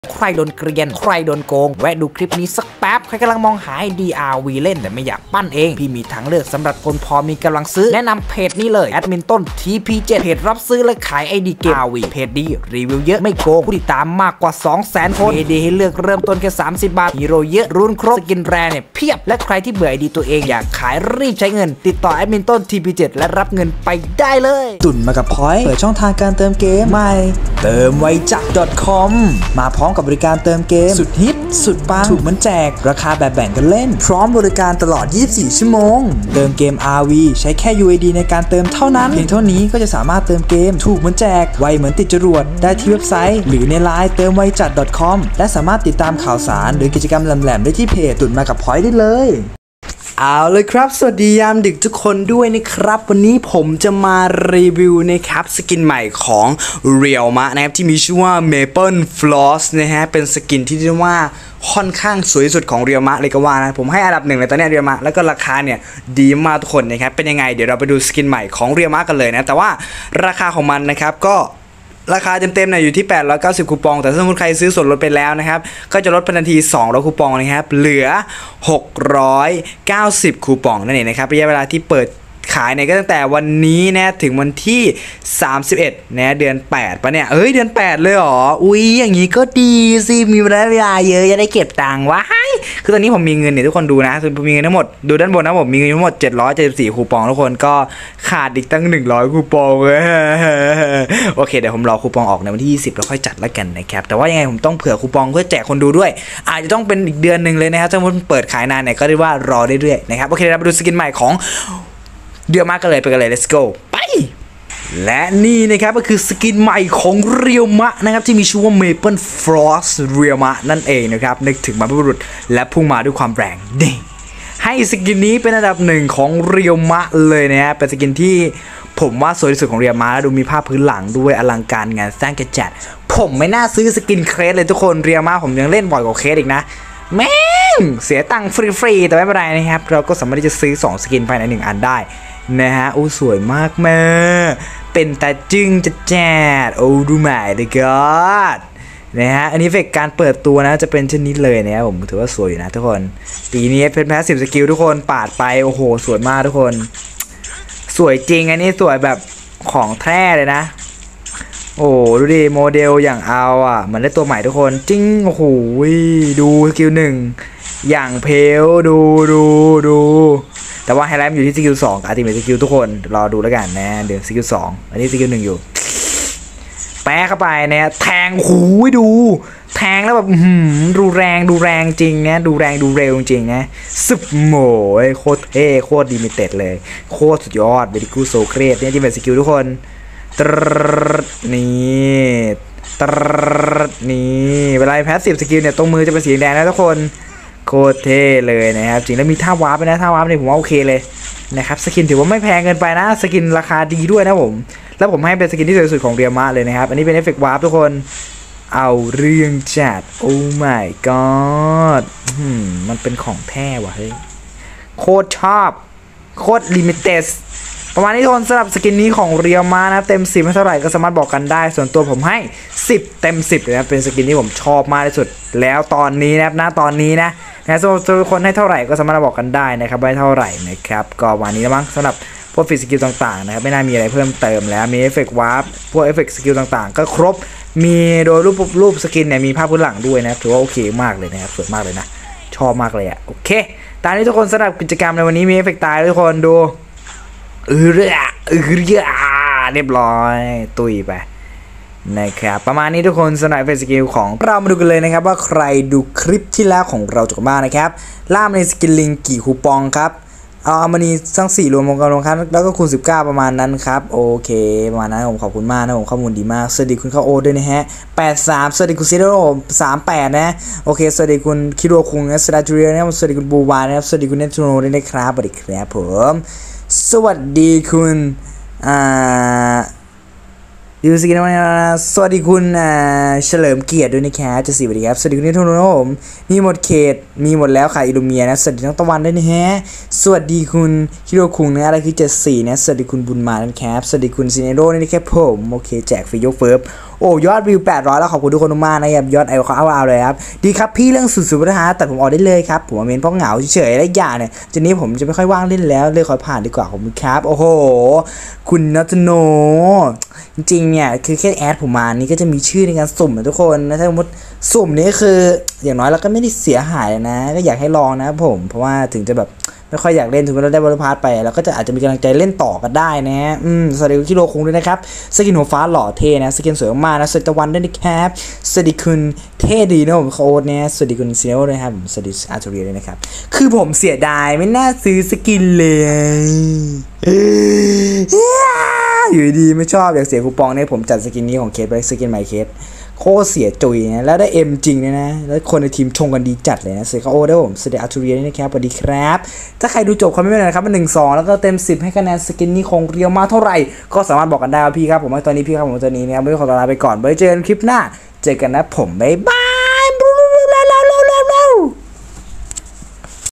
ใครโดนเกรียนใครโดนโกงแวะดูคลิปนี้สักแป๊บใครกำลังมองหา DRV เล่นแต่ไม่อยากปั้นเองพี่มีทางเลือกสำหรับคนพอมีกำลังซื้อแนะนำเพจนี้เลยแอดมินต้น TP7 เพจรับซื้อและขาย ID เกม RV เพจดีรีวิวเยอะไม่โกงผู้ติดตามมากกว่า 200,000 คน ID ให้เลือกเริ่มต้นแค่30 บาทฮีโร่เยอะรุ่นครบสกินแรเนี่ยเพียบและใครที่เบื่อ ID ตัวเองอยากขายรีบใช้เงินติดต่อแอดมินต้น TP7 และรับเงินไปได้เลยตุ่นมากับพอยต์เปิดช่องทางการเติมเกมใหม่เติมไวจัก .com มาพร้อมกับบริการเติมเกมสุดฮิตสุดปังถูกมันแจกราคาแบบแบ่งกันเล่นพร้อมบริการตลอด24ชั่วโมงเติมเกม RV ใช้แค่ UID ในการเติมเท่านั้นเพียงเท่านี้ก็จะสามารถเติมเกมถูกมันแจกไวเหมือนติดจรวดได้ที่เว็บไซต์หรือในไลน์เติมไวจัด .com และสามารถติดตามข่าวสารหรือกิจกรรมแหลมๆได้ที่เพจตุ่นมากับพอยต์ได้เลยเอาเลยครับสวัสดียามดึกทุกคนด้วยนะครับวันนี้ผมจะมารีวิวนะครับสกินใหม่ของ Real Ma นะครับที่มีชื่อว่า Maple Floss นะฮะเป็นสกินที่เรียกว่าค่อนข้างสวยสุดของ Real Ma เลยก็ว่านะผมให้อันดับหนึ่งเลยตอนนี้ Real Ma แล้วก็ราคาเนี่ยดีมากทุกคนนะครับเป็นยังไงเดี๋ยวเราไปดูสกินใหม่ของ Real Ma กันเลยนะแต่ว่าราคาของมันนะครับก็ราคาเต็มๆเนี่ยอยู่ที่890คูปองแต่ถ้าสมมติใครซื้อส่วนลดไปแล้วนะครับก็จะลดทันที200คูปองนะครับเหลือ690คูปองนั่นเองนะครับระยะเวลาที่เปิดขายเนี่ยก็ตั้งแต่วันนี้นะถึงวันที่31นะเดือน8ปะเนี่ยเดือน8เลยเหรออุ๊ยอย่างนี้ก็ดีสิมีเวลาเยอะจะได้เก็บตังค์วะคือตอนนี้ผมมีเงินเนี่ยทุกคนดูนะผมมีเงินทั้งหมดดูด้านบนนะผมมีเงินทั้งหมด774คูปองทุกคนก็ขาดอีกตั้ง100คูปองโอเคเดี๋ยวผมรอคูปองออกในวันที่20แล้วค่อยจัดแล้วกันนะครับแต่ว่ายังไงผมต้องเผื่อคูปองเพื่อแจกคนดูด้วยอาจจะต้องเป็นอีกเดือนนึงเลยนะครับถ้ามันเปิดขายนานเนี่ยก็เรียกว่ารอได้เรื่อยนะครับโอเคเราไปดูสกินใหม่ของเดือดมากกันเลยไปกันเลย let's go ไปและนี่นะครับก็คือสกินใหม่ของ Real Ma นะครับที่มีชื่อว่า Maple Floss Real Ma นั่นเองนะครับนึกถึงบรรพบุรุษและพุ่งมาด้วยความแรงนี่ให้สกินนี้เป็นอันดับหนึ่งของ Real Ma เลยนะฮะเป็นสกินที่ผมว่าสวยที่สุดของ Real Ma แล้วดูมีภาพพื้นหลังด้วยอลังการงานสร้างกระจัดผมไม่น่าซื้อสกินเคสเลยทุกคน Real Ma ผมยังเล่นบ่อยกว่าเคสอีกนะแม่งเสียตังค์ฟรีๆแต่ไม่เป็นไรนะครับเราก็สามารถที่จะซื้อ2สกินภายใน1อันได้นะฮะโอ้สวยมากแม่เป็นตาจึ้งจะแจดโอ้ดูใหม่เลยก็นะฮะอันนี้เฟกการเปิดตัวนะจะเป็นเช่นนี้เลยนะครับผมถือว่าสวยอยู่นะทุกคนปีนี้เป็นแพสซีฟสกิลทุกคนปาดไปโอ้โหสวยมากทุกคนสวยจริงอันนี้สวยแบบของแท้เลยนะโอ้ดูดิโมเดลอย่างเอาอ่ะมันได้ตัวใหม่ทุกคนจริงโอ้โหดูสกิล1อย่างเพลดูแต่ว่าไฮไลท์อยู่ที่สกิล2กับอัลติเมทสกิลทุกคนรอดูแล้วกันนะเดี๋ยวสกิล2อันนี้สกิล1อยู่แปะเข้าไปเนี่ยแทงหูดูแทงแล้วแบบดูแรงจริงนะดูแรงดูเร็วจริงนะสึบโหยโคตรเท่โคตรลิมิเต็ดเลยโคตรสุดยอดเบดิกูโซเครสเนี่ยที่เป็นสกิลทุกคนนี่เวลาแพสซีฟสกิลเนี่ยตรงมือจะเป็นสีแดงนะทุกคนโคตรเท่เลยนะครับจริงแล้วมีท่าวาร์ปไปนะท่าวาร์ปเนี่ยผมว่าโอเคเลยนะครับสกินถือว่าไม่แพงเกินไปนะสกินราคาดีด้วยนะผมแล้วผมให้เป็นสกินที่สวยสุดของเรียมาเลยนะครับอันนี้เป็นเอฟเฟกต์วาร์ปทุกคนเอาเรื่องจัดโอ้ my god มันเป็นของแท้ว่ะเฮ้ยโคตรชอบโคตรลิมิเต็ดประมาณนี้ทุกคนสำหรับสกินนี้ของเรียมานะเต็ม10ให้เท่าไหร่ก็สามารถบอกกันได้ส่วนตัวผมให้10เต็ม10เลยนะเป็นสกินที่ผมชอบมากที่สุดแล้วตอนนี้นะครับตอนนี้นะสำหรับทุกคนให้เท่าไหร่ก็สามารถบอกกันได้นะครับว่าเท่าไหร่นะครับก็วันนี้นะมั้งสำหรับพวกฟิสกิลต่างๆนะครับไม่น่ามีอะไรเพิ่มเติมแล้วมีเอฟเฟกต์วาร์ปพวกเอฟเฟกต์สกิลต่างๆก็ครบมีโดยรูปสกินเนี่ยมีภาพพื้นหลังด้วยนะถือว่าโอเคมากเลยนะครับสวยมากเลยนะชอบมากเลยอ่ะโอเคตอนนี้ทุกคนสำหรับกิจกรรมในวันนี้มีเอฟเฟกต์ตายทุกคนดูเรียบร้อยตุยไปนะครับประมาณนี้ทุกคนสำหรับเฟสกิลของเรามาดูกันเลยนะครับว่าใครดูคลิปที่แล้วของเราจบบ้างนะครับล่ามในสกิลลิงกี่คูปองครับเอามานีทั้ง4รวมกันลงครับแล้วก็คูณ19ประมาณนั้นครับโอเคประมาณนั้นผมขอบคุณมากนะผมข้อมูลดีมากสวัสดีคุณเข้าโอด้วยนะฮะ83สวัสดีคุณซีโร่38นะโอเคสวัสดีคุณคิโรคุงนะสวัสดีนะสวัสดีคุณบูวานะครับสวัสดีคุณเนทูโนด้วยนะครับสวัสดีครับผมสวัสดีคุณดูสกินวันนี้สวัสดีคุณเฉลิมเกียรติด้วยนะครับจะสวัสดีครับสวัสดีคุณนิทุนนะผมมีหมดเขตมีหมดแล้วค่ะอิลูเมียนะสวัสดีทั้งตะวันด้วยนะฮะสวัสดีคุณฮิโรคุงนะอะไรคือ74นะสวัสดีคุณบุญมานะครับสวัสดีคุณซินเนโร่นี่นะครับผมโอเคแจกฟรียกเฟิร์ฟโอ้ยอดวิว800แล้วขอบคุณทุกคนมากนะครับยอดไอคอนเอาเลยครับดีครับพี่เรื่องสุดๆนะฮะแต่ผมออกได้เลยครับผมเมนเพราะเหงาเฉยๆและอย่างเนี่ยทีนี้ผมจะไม่ค่อยว่างเล่นแล้วเลยขอผ่านดีกว่าผมครับโอ้โหคุณนัทโนจริงๆเนี่ยคือแค่แอดผมมานี่ก็จะมีชื่อในการสุ่มนะทุกคนนะถ้าสมมติสุ่มนี้คืออย่างน้อยเราก็ไม่ได้เสียหายนะก็อยากให้ลองนะผมเพราะว่าถึงจะแบบไม่ค่อยอยากเล่นถึงเราได้บอลพาร์ตไปแล้วก็จะอาจจะมีกำลังใจเล่นต่อกันได้นะสวัสดีคุณคิโลคุงด้วยนะครับสกินหัวฟ้าหล่อเท่นะสกินสวยมากนะสวัสดีตะวันด้วยนะครับสวัสดีคุณเท่ดีนะผมโค้ดเนี่ยสวัสดีคุณซีเนลด้วยครับสวัสดีอาร์ตูเรียด้วยนะครับคือผมเสียดายไม่น่าซื้อสกินเลยอยู่ดีไม่ชอบอยากเสียคูปองเนี่ยผมจัดสกินนี้ของเคสไปสกินใหม่เคสโคตรเสียจุยนะแล้วได้เอ็มจริงนะแล้วคนในทีมชงกันดีจัดเลยนะเสียเขาโอ้ได้ผมเสียอาร์ตูเรียนี่นะครับสวัสดีครับถ้าใครดูจบคอมเมนต์นะครับมัน1-2แล้วก็เต็ม10ให้คะแนนสกินนี้คงเรียวมาเท่าไหร่ก็สามารถบอกกันได้ว่าพี่ครับผมว่าตอนนี้พี่ครับผมตอนนี้นะครับไม่ขอลาไปก่อนไว้เจอกันคลิปหน้าเจอกันนะผมบ๊ายบาย